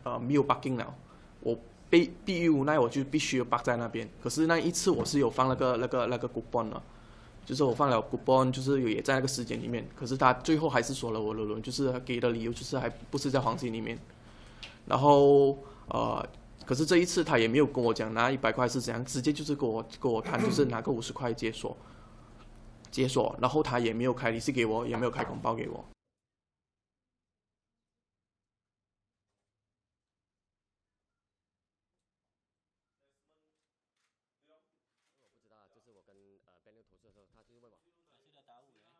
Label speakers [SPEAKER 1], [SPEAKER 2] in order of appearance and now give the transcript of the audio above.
[SPEAKER 1] 没有 parking 了，我逼于无奈我就必须要 park 在那边。可是那一次我是有放那个 coupon 了，就是我放了 coupon，就是也在那个时间里面。可是他最后还是锁了我的轮，就是给的理由就是还不是在黄金里面。然后可是这一次他也没有跟我讲拿100块是怎样，直接就是跟我谈，就是拿个50块解锁，然后他也没有开利息给我，也没有开红包给我。
[SPEAKER 2] 我不知道，就是我跟Ben 投诉的时候，他就是问我，
[SPEAKER 3] 他是在打5元。